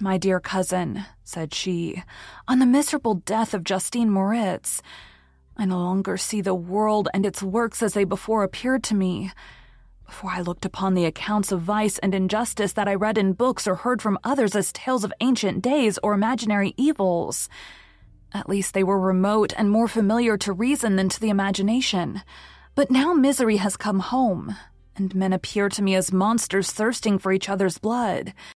my dear cousin," said she, "on the miserable death of Justine Moritz. I no longer see the world and its works as they before appeared to me. Before I looked upon the accounts of vice and injustice that I read in books or heard from others as tales of ancient days or imaginary evils. At least they were remote and more familiar to reason than to the imagination. But now misery has come home, and men appear to me as monsters thirsting for each other's blood.